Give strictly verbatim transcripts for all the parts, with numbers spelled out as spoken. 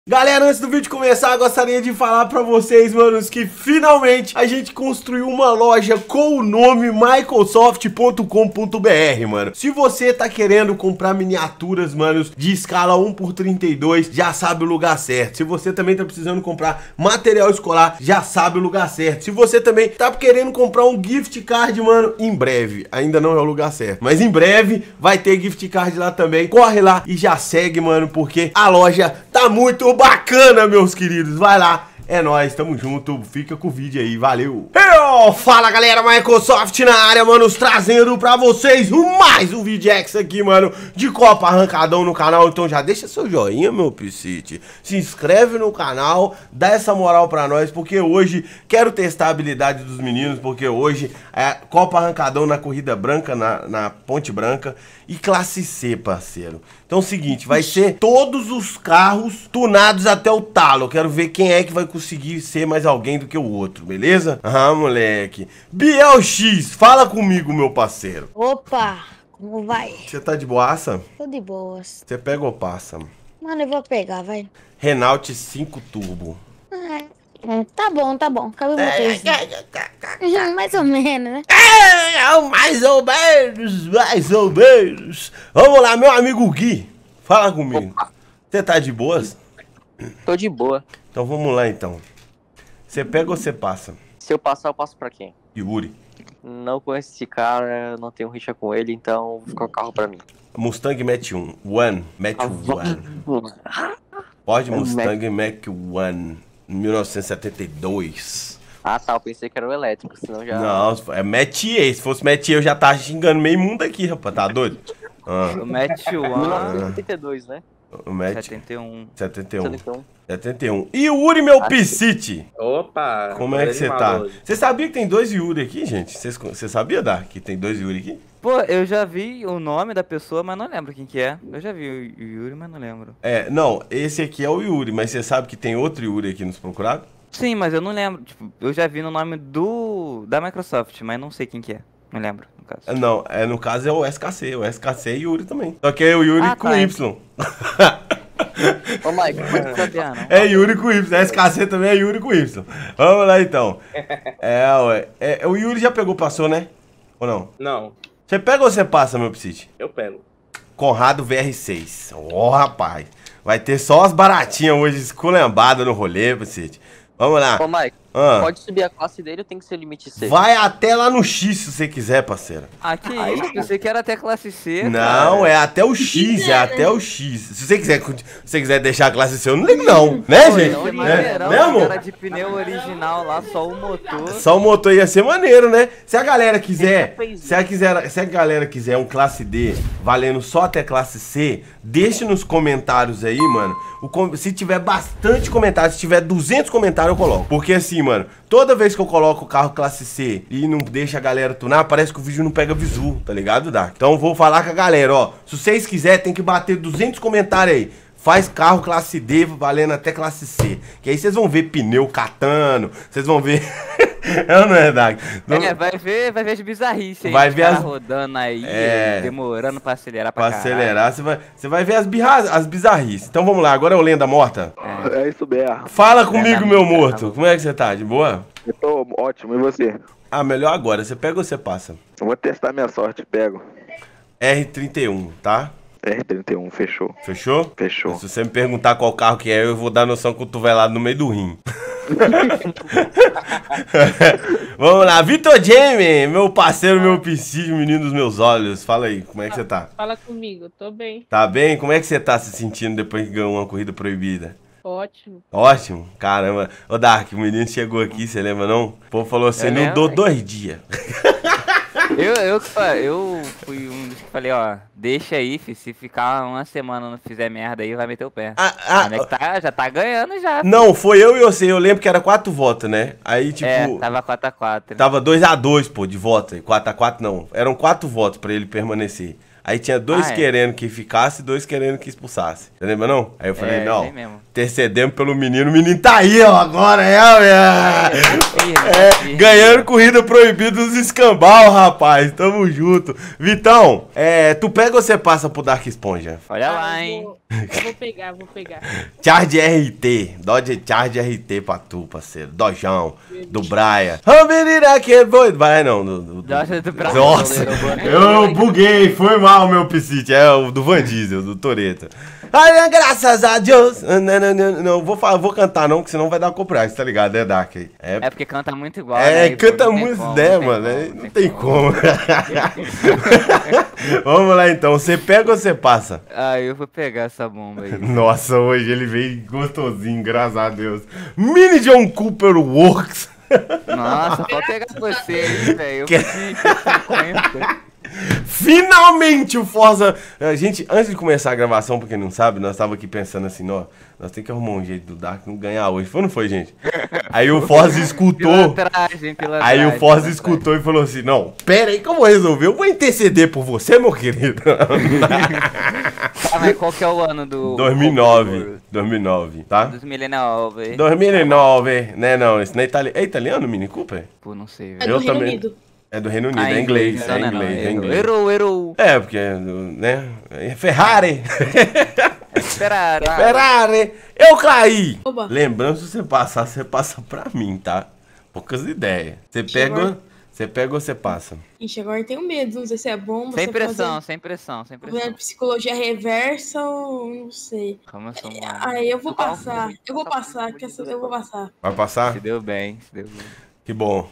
Galera, antes do vídeo começar, eu gostaria de falar pra vocês, manos, que finalmente a gente construiu uma loja com o nome Microsoft ponto com ponto br, mano. Se você tá querendo comprar miniaturas, manos, de escala um por trinta e dois, já sabe o lugar certo. Se você também tá precisando comprar material escolar, já sabe o lugar certo. Se você também tá querendo comprar um gift card, mano, em breve, ainda não é o lugar certo, mas em breve vai ter gift card lá também. Corre lá e já segue, mano, porque a loja tá muito bacana, meus queridos. Vai lá, é nóis, tamo junto. Fica com o vídeo aí, valeu. Eu, fala galera, Microsoft na área, manos, trazendo pra vocês mais um vídeo X aqui, mano, de Copa Arrancadão no canal. Então já deixa seu joinha, meu piscite, se inscreve no canal, dá essa moral pra nós, porque hoje quero testar a habilidade dos meninos, porque hoje é Copa Arrancadão na Corrida Branca, na, na Ponte Branca e classe C, parceiro. Então é o seguinte, vai ser todos os carros tunados até o talo. Eu quero ver quem é que vai conseguir ser mais alguém do que o outro, beleza? Ah, moleque. Biel X, fala comigo, meu parceiro. Opa, como vai? Você tá de boaça? Tô de boas. Você pega ou passa? Mano, eu vou pegar, vai. Renault cinco Turbo. Ah, tá bom, tá bom. Cabe uma coisa. Mais ou menos, né? É, mais ou menos, mais ou menos. Vamos lá, meu amigo Gui. Fala comigo. Você tá de boas? Tô de boa. Então vamos lá, então. Você pega ou você passa? Se eu passar, eu passo pra quem? Yuri. Não conheço esse cara, não tenho rixa com ele, então vou ficar o carro pra mim. Mustang Mach um. One. Mach um. Ford Mustang Mach um. mil novecentos e setenta e dois. Ah tá, eu pensei que era o elétrico, senão já... Não, é Metier. Se fosse Metier eu já tava xingando meio mundo aqui, rapaz. Tá doido? Ah. O Match mil One. novecentos e setenta e dois, né? O Match... setenta e um. setenta e um. setenta e um. setenta e um. Yuri, meu piscite. Opa! Como é que você tá? Você sabia que tem dois Yuri aqui, gente? Você sabia, Dar, que tem dois Yuri aqui? Pô, eu já vi o nome da pessoa, mas não lembro quem que é. Eu já vi o Yuri, mas não lembro. É, não, esse aqui é o Yuri, mas você sabe que tem outro Yuri aqui nos procurados? Sim, mas eu não lembro. Tipo, eu já vi no nome do da Microsoft, mas não sei quem que é. Não lembro, no caso. Não, é, no caso é o S K C. O S K C é Yuri também. Só que é o Yuri Ah, com tá. Y. Ô Mike, Não sabia, não. É Yuri com Y. S K C também é Yuri com Y. Vamos lá, então. É, ué. É, o Yuri já pegou, passou, né? Ou não? Não, Você pega ou você passa, meu psite? eu pego. Conrado V R seis. Ó, oh, rapaz. Vai ter só as baratinhas hoje esculambadas no rolê, psite. Vamos lá. ô Mike, Ah. pode subir a classe dele ou tem que ser limite C? Vai até lá no X se você quiser, parceiro. Ah, que isso? Pensei que era até classe C. Não, é até o X, é até o X. Se você quiser, se você quiser deixar a classe C, eu não ligo não, né, Pô, gente? não, É, maneirão, né, amor? cara de pneu original lá, só o motor. Só o motor ia ser maneiro, né? Se a galera quiser, Fez se a, quiser, se a galera quiser um classe D valendo só até classe C, deixe nos comentários aí, mano. O, com- se tiver bastante comentário, se tiver duzentos comentários, eu coloco. Porque assim, mano, toda vez que eu coloco o carro classe C e não deixa a galera tunar, parece que o vídeo não pega visu, tá ligado, Dark? Então eu vou falar com a galera, ó. Se vocês quiserem, tem que bater duzentos comentários aí. Faz carro classe D valendo até classe C. Que aí vocês vão ver pneu catando, vocês vão ver... É ou não é, Dark? Não- É, vai ver, vai ver as bizarrices aí. Vai os ver cara as- rodando aí, É. demorando pra acelerar pra Pra caralho. acelerar, você vai, você vai ver as, birra, as bizarrices. Então vamos lá, agora é o Lenda Morta. É isso mesmo. Fala comigo, meu Lenda morto. Morta. Como é que você tá? De boa? Eu tô ótimo, e você? Ah, melhor agora. Você pega ou você passa? Eu vou testar minha sorte, pego. R trinta e um, tá? R trinta e um, fechou. Fechou? Fechou. Se você me perguntar qual carro que é, eu vou dar noção cotovelado no meio do rim. Vamos lá, Vitor Jamie, meu parceiro, meu piscínio, menino dos meus olhos. Fala aí, como é que você tá? Fala comigo, tô bem. Tá bem? Como é que você tá se sentindo depois que ganhou uma corrida proibida? Ótimo. Ótimo, caramba. Ô Dark, o menino chegou aqui, você lembra não? O povo falou assim, Eu não lembro, dou hein? dois dias. Eu, eu, que fa- eu fui um dos que falei, ó, deixa aí, fi, se ficar uma semana não fizer merda aí, vai meter o pé. Ah, ah, Como é que tá? Já tá ganhando já. não, foi eu e você, eu lembro que era quatro votos, né? Aí, tipo, É, tava quatro a quatro. tava dois a dois, pô, de voto. quatro a quatro não, eram quatro votos pra ele permanecer. Aí tinha dois Ah, é. querendo que ficasse e dois querendo que expulsasse. Você lembra não? Aí eu falei, É, não, sei mesmo. intercedemos pelo menino, o menino tá aí, ó, agora, é, é, Firme, é firme. ganhando corrida proibida dos escambau, rapaz, tamo junto. Vitão, é, tu pega ou você passa pro Dark Esponja? Olha Ah, lá, eu hein. vou- Eu vou pegar, vou pegar. Charge R T, Dodge Charge R T pra tu, parceiro. Dojão, do Brian. Ô, menina, que boi. Vai, não. Do, do, do... Nossa, do Brasil. Nossa, eu buguei, foi mal, meu Psite. É o do Van Diesel, do Toretto. Ai, graças a Deus. Não, não, não, não vou, falar, vou cantar não, que senão vai dar copyright, tá ligado? É Dark aí. É, É porque canta muito igual, é né? canta Não tem muito, como, né, não tem mano? como, É, não Não tem como. como. Vamos lá, então. Você pega ou você passa? Ah, eu vou pegar essa bomba aí. Nossa, hoje ele veio gostosinho, graças a Deus. Mini John Cooper Works. Nossa, pode pegar você aí, velho. Eu Que- vou te cinquenta. Finalmente o Forza... A gente, antes de começar a gravação, pra quem não sabe, nós tava aqui pensando assim, ó, nós temos que arrumar um jeito do Dark não ganhar hoje. Foi ou não foi, gente? Aí o Forza escutou... Pilantragem, pilantragem. Aí o Forza pilantragem. escutou e falou assim, não, pera aí que eu vou resolver, eu vou interceder por você, meu querido. Ah, mas qual que é o ano do... dois mil e nove, dois mil e nove, tá? dois mil e nove. dois mil e nove, né, não, isso não é italiano. É italiano, Mini Cooper? Pô, não sei, É velho. Eu do Reino também. Unido. É do Reino Unido, Ah, é inglês, então é não, não, inglês, é errou. inglês. Errou, errou. É, porque, né, é Ferrari. Esperar. Ferrari. Eu caí. Oba. Lembrando, se você passar, você passa pra mim, tá? Poucas ideias. Você pega, Chegou. você pega ou você passa? Ixi, agora eu tenho medo. Não sei se é bom. Sem você pressão, fazer- sem pressão, sem Fazendo pressão. psicologia reversa ou não sei. Como eu sou um... Aí eu vou Calma, passar. Eu vou passar, que essa- eu vou passar. Vai passar? Se deu bem, se deu bem. Que bom.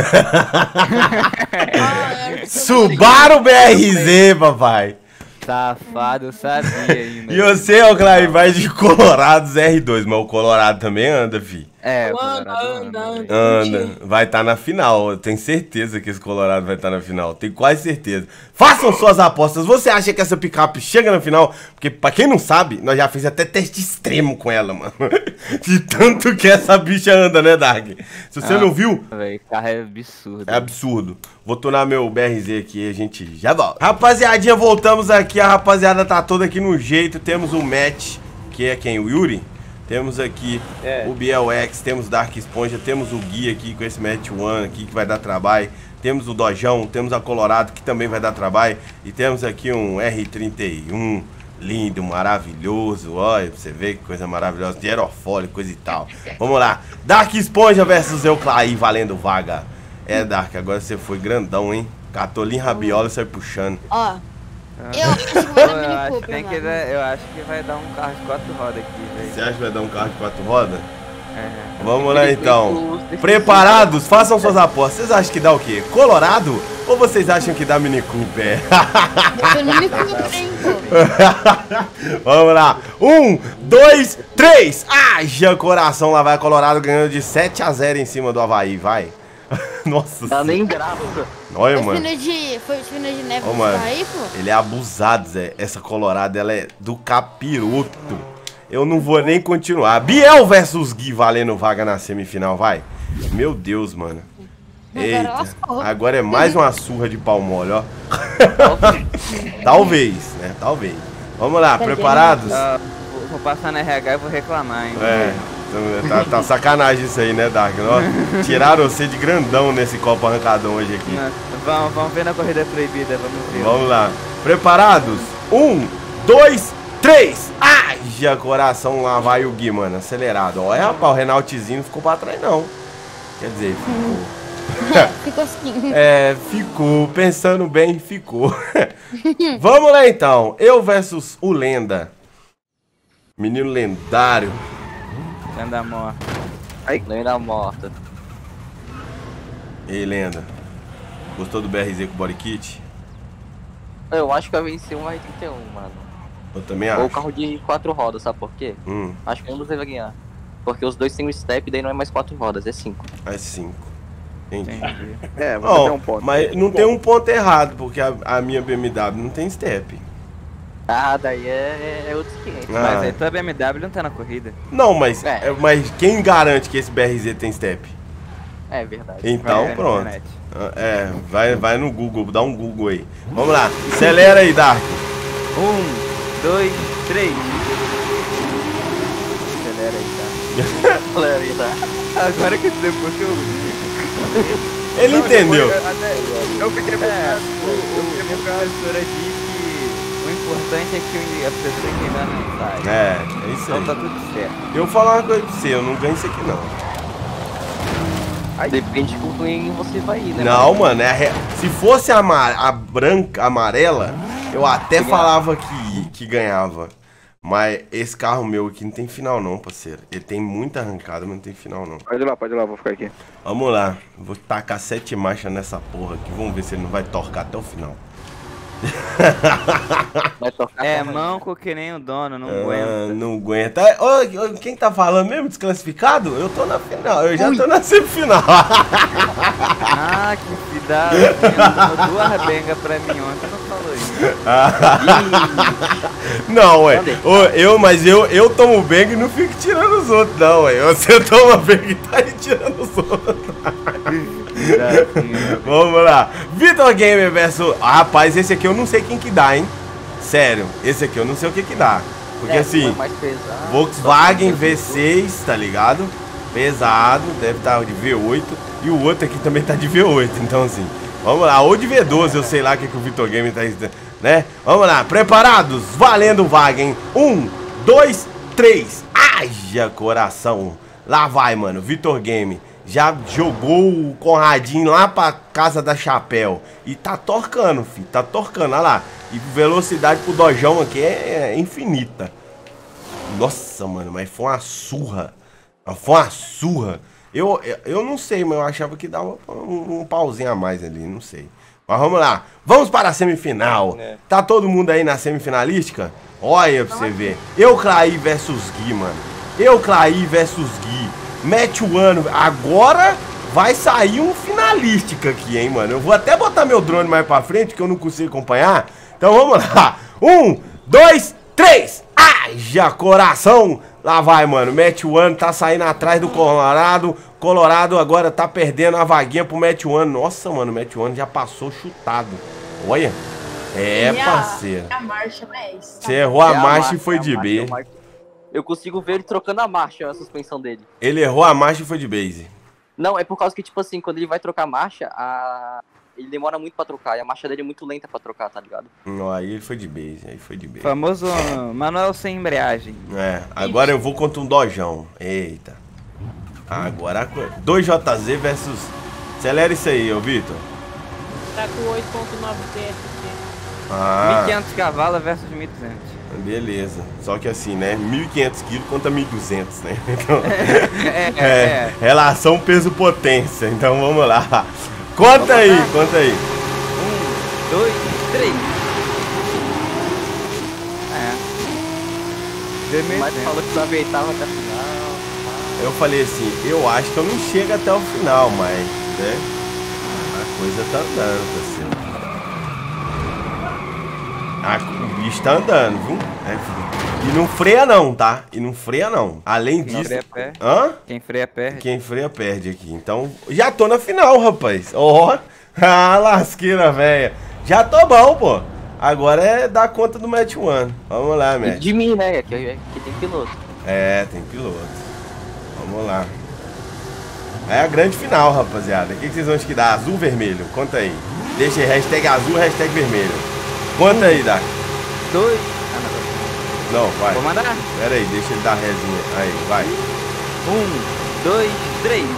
Ah, é. Subaru B R Z, papai. Safado, eu sabia ainda. E você, ô Clay, vai de Colorados R dois, mas o Colorado também anda, fi. É, o Anda, Colorado anda, anda. velho. Anda, vai estar na final. Eu tenho certeza que esse Colorado vai estar na final. Tenho quase certeza. Façam suas apostas. Você acha que essa picape chega na final? Porque, pra quem não sabe, nós já fizemos até teste extremo com ela, mano. De tanto que essa bicha anda, né, Dark? Se você Ah. não viu, Velho, carro é absurdo. é absurdo. Vou tunar meu B R Z aqui e a gente já volta. Rapaziadinha, voltamos aqui. A rapaziada tá toda aqui no jeito. Temos o Matt, que é quem? O Yuri? Temos aqui o Biel X, temos Dark Esponja, temos o Gui aqui com esse Match One aqui que vai dar trabalho. Temos o Dojão, temos a Colorado que também vai dar trabalho. E temos aqui um R trinta e um lindo, maravilhoso. Olha, pra você ver que coisa maravilhosa. De aerofólio, coisa e tal. Vamos lá. Dark Esponja versus Euclaí, valendo vaga. É, Dark, agora você foi grandão, hein? Catolinho rabiola e sai puxando. Ó, eu acho que Pô, vai dar eu, Mini acho que Cooper, tem que mano. dar- eu acho que vai dar um carro de quatro rodas aqui, Você velho. acha que vai dar um carro de quatro rodas? É. Vamos lá então. Preparados? Façam suas apostas. Vocês acham que dá o quê? Colorado? Ou vocês acham que dá Mini Cooper? Eu sou Mini Cooper, hein, pô. Vamos lá. Um, dois, três. Haja coração. Lá vai Colorado ganhando de sete a zero em cima do Avaí. Vai. Nossa Tá senhora. nem grava. Olha, Foi mano. os pneus de, foi os pneus de neve Ô, que mano. tá aí, pô. Ele é abusado, Zé. Essa Colorado, ela é do capiroto. Eu não vou nem continuar. Biel versus Gui valendo vaga na semifinal, vai. Meu Deus, mano. Agora Eita. lascou. Agora é mais uma surra de pau mole, ó. Talvez, né? Talvez. Vamos lá, preparados? Ah, vou, vou passar na R H e vou reclamar, hein. É. então, Tá, tá sacanagem isso aí, né, Dark? Ó, tiraram você de grandão nesse copo arrancadão hoje aqui. Não, Vamos, vamos ver na corrida proibida, vamos ver. Vamos lá. Preparados? Um, dois, três. Haja coração, lá vai o Gui, mano. Acelerado. Olha, rapaz, o Renaltizinho não ficou pra trás, não. Quer dizer, ficou. É, ficou assim. É, ficou. Pensando bem, ficou. Vamos lá, então. Eu versus o Lenda. Menino lendário. Lenda morta. Lenda morta. Ei, Lenda. Gostou do B R Z com body kit? Eu acho que vai vencer um R trinta e um, mano. Eu também Ou o acho. carro de quatro rodas, sabe por quê? Hum, Acho que um dos dois vai ganhar. Porque os dois têm um step e daí não é mais quatro rodas, é cinco. é cinco. Entendi. Entendi. É, você Ó, tem um ponto. mas não tem um ponto errado, porque a, a minha B M W não tem step. Ah, daí é, é outros quinhentos. Ah. Mas aí tua B M W não tá na corrida. Não, mas, É. é, mas quem garante que esse B R Z tem step? É verdade. Então, Vai ver na pronto. internet. É, vai, vai no Google, dá um Google aí. Vamos lá, acelera aí, Dark. Um, dois, três. Acelera aí, tá? Galera, aí, tá? Agora que depois que eu... Ele entendeu. Eu, até, eu fiquei é, o, o, minha professora disse que o importante é que a pessoa que ainda não sai. É, é isso Então tá aí. tudo certo. Eu vou falar uma coisa pra você, eu não ganho isso aqui não. Depende de com quem você vai ir, né? Não, mano, é a re... se fosse a, ma- a branca, a amarela, eu até falava que, que ganhava. Mas esse carro meu aqui não tem final não, parceiro. Ele tem muita arrancada, mas não tem final não. Pode ir lá, pode ir lá, vou ficar aqui. Vamos lá, vou tacar sete marchas nessa porra aqui. Vamos ver se ele não vai torcar até o final. Vai tocar É, calma aí. manco que nem o dono, não Ah, aguenta. não aguenta. Ô, ô, quem tá falando mesmo? Desclassificado? Eu tô na final, eu já tô na semifinal. Ah, que cidade. Deu duas bengas pra mim ontem, não falou isso. Não, ué. Ô, eu, mas eu, eu tomo bang e não fico tirando os outros, não, ué. Você toma bang e tá aí tirando os outros. Vamos lá. Vitor Gamer versus... Ah, rapaz, esse aqui eu não sei quem que dá, hein. Sério, esse aqui eu não sei o que que dá. Porque É, assim, foi mais pesado. Volkswagen V seis, tá ligado? Pesado, deve estar de V oito. E o outro aqui também tá de V oito, então assim... Vamos lá, ou de V doze, eu sei lá o que, que o Vitor Gamer tá... Né? Vamos lá, preparados? Valendo Wagen. Um, dois, três. Haja coração. Lá vai, mano, Vitor Game. Já jogou o Conradinho lá pra casa da Chapéu. E tá torcando, filho. Tá torcando, olha lá. E velocidade pro dojão aqui é, é infinita. Nossa, mano, mas foi uma surra. Foi uma surra. Eu, eu, eu não sei, mas eu achava que dava um, um pauzinho a mais ali, não sei. Mas vamos lá. Vamos para a semifinal. É. Tá todo mundo aí na semifinalística? Olha pra você ver. Eu Clay versus Gui, mano. Eu Clay versus Gui. Match one. Agora vai sair um finalística aqui, hein, mano. Eu vou até botar meu drone mais pra frente, que eu não consigo acompanhar. Então vamos lá. Um, dois, três. Haja coração. Lá vai, mano. Match one tá saindo atrás do Colorado. Colorado agora tá perdendo a vaguinha pro Match one. Nossa, mano, o Match one já passou chutado. Olha. É, E a- parceiro. A marcha, mas... Você errou a É marcha e é foi a de marcha, B. é a marcha. Eu consigo ver ele trocando a marcha, a suspensão dele. Ele errou a marcha e foi de base. Não, é por causa que, tipo assim, quando ele vai trocar a marcha, a... ele demora muito pra trocar. E a marcha dele é muito lenta pra trocar, tá ligado? Não, aí ele foi de base, aí foi de base. Famoso Manuel sem embreagem. É, agora eu vou contra um dojão. Eita. Agora a coisa. dois J Z versus... Acelera isso aí, ô Vitor. Tá com oito ponto nove T F aqui. mil Ah, e quinhentos cavalos versus mil e duzentos. beleza. Só que assim, né? mil e quinhentos quilos contra mil e duzentos, né? Então, É, é, é, é. relação peso-potência. Então vamos lá. Conta aí, conta aí. Um, dois, três. É. Mas falou que aproveitava até a final. Eu falei assim, eu acho que eu não chego até o final, mas, né? A coisa tá andando, parceiro. A, o bicho tá andando, viu? É, e não freia não, tá? E não freia não. Além Quem disso... freia perde. Hã? Quem freia perde. Quem freia perde aqui. Então, já tô na final, rapaz. Ó, ah, lasqueira, velha. Já tô bom, pô. Agora é dar conta do Match One. Vamos lá, E Match. de mim, né? Que aqui tem piloto. É, tem piloto. Vamos lá. É a grande final, rapaziada. O que, que vocês vão esquidar? Azul ou vermelho? Conta aí. Deixa aí, hashtag azul, hashtag vermelho. Conta aí, Dark. Dois. Ah, Não, não. vai. Vou mandar. Pera aí, deixa ele dar resinha. Aí, vai. Um, dois, três.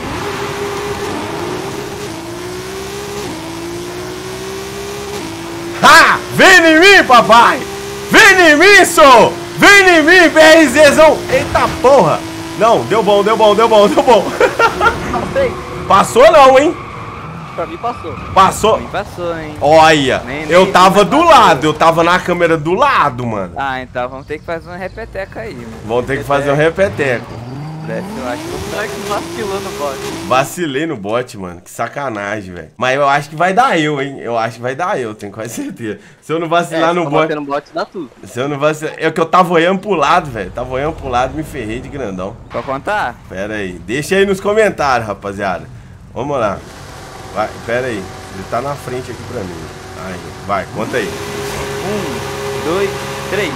Ha! Vem em mim, papai! Vem em mim, sou! Vem em mim, BRZzão! Eita porra! Não, deu bom, deu bom, deu bom, deu bom. Passei. Passou não, hein? Pra mim passou. Passou. Me passou, hein? Olha, Nem- eu nem- tava nem do passou. lado, eu tava na câmera do lado, mano. Ah, então vamos ter que fazer uma repeteca aí, mano. Vão ter que fazer um repeteco. Desce, eu acho que eu Será que vacilou no bot? Vacilei no bot, mano. Que sacanagem, velho. Mas eu acho que vai dar eu, hein? Eu acho que vai dar eu, tenho quase certeza. Se eu não vacilar no bot. no bot dá tudo. Se eu não vacilar. É que eu tava olhando pro lado, velho. Tava olhando pro lado, me ferrei de grandão. Pra contar? Pera aí. Deixa aí nos comentários, rapaziada. Vamos lá. Vai, pera aí. Ele tá na frente aqui pra mim. Aí, vai, conta aí. Um, dois, três.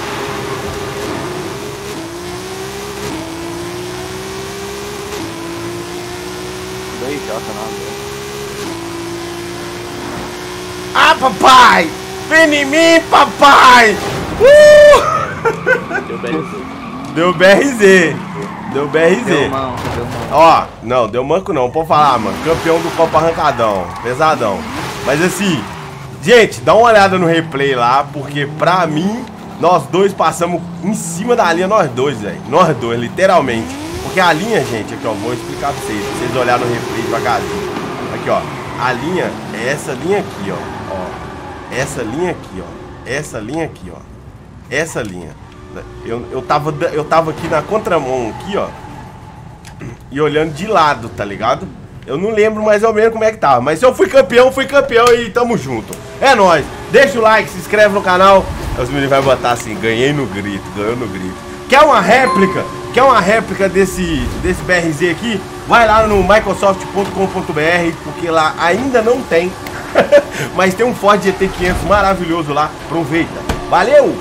Dois J, não. Ah, papai! Vem em mim, papai! Uh! Deu B R Z. Deu B R Z. Deu B R Z. Deu mão, deu mão. Ó, não, deu manco não, pode falar, mano. Campeão do Copa Arrancadão, pesadão. Mas assim, gente, dá uma olhada no replay lá, porque pra mim, nós dois passamos em cima da linha, nós dois, velho. Nós dois, literalmente. Porque a linha, gente, aqui ó, vou explicar pra vocês, pra vocês olharem no replay devagarzinho. Aqui ó, a linha é essa linha aqui, ó. Ó, essa linha aqui, ó. Essa linha aqui, ó. Essa linha. Eu, eu, tava, eu tava aqui na contramão, aqui, ó. E olhando de lado, tá ligado? Eu não lembro mais ou menos como é que tava. Mas se eu fui campeão, fui campeão e tamo junto. É nóis. Deixa o like, se inscreve no canal. Os meninos vão botar assim, ganhei no grito, ganhou no grito. Quer uma réplica? Quer uma réplica desse, desse B R Z aqui? Vai lá no microsoft ponto com ponto br, porque lá ainda não tem. Mas tem um Ford G T quinhentos maravilhoso lá. Aproveita. Valeu!